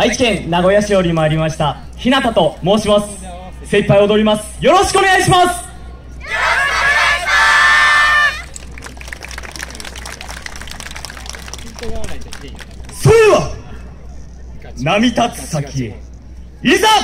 愛知県名古屋市より参りました日向と申します。精一杯踊ります。よろしくお願いします。それでは波立つ先へいざ。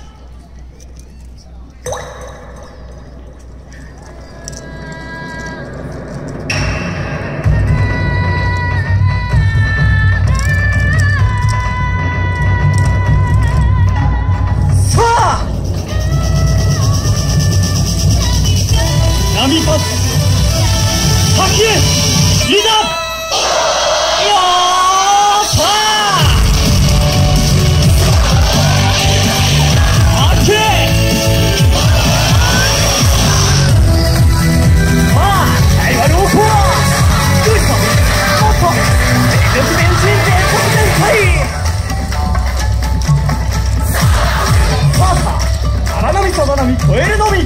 波立つ先へいざ。よーしゃー。オッケー。さあライバルをこうグッともっと全面進展直前回。さあさあ荒波さざ波超えるのみ。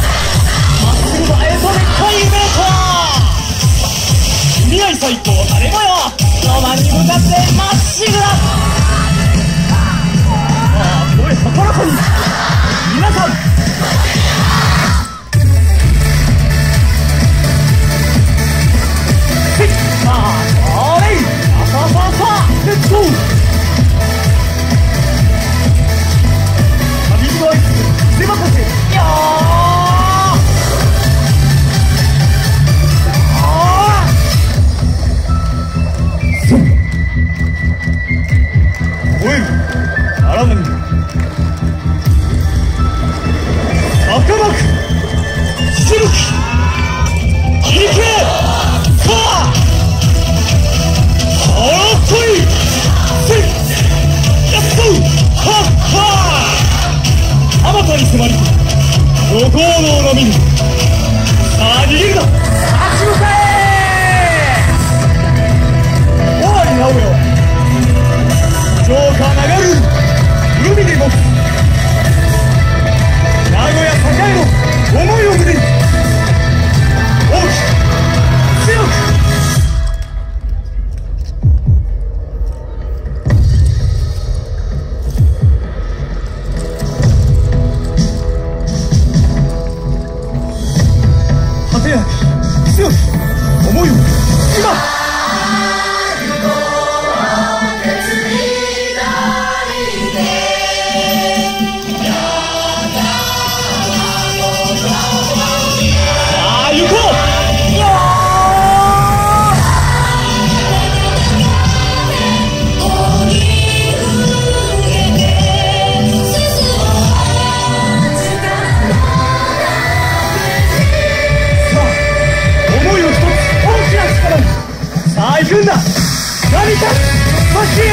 未来最高誰もよロマンに向かってまっしぐら。声高らかに皆さんさあそれさあレッツゴー。旅路のアイス出任せよに迫り五行の波にさあ逃げるな。立ち向かえ尾張直哉城下流る海でも名古屋栄の思いを胸に大きく強く。強く思いを今。行くんだ。波立つ先へ。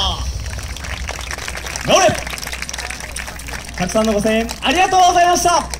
たくさんのご声援ありがとうございました。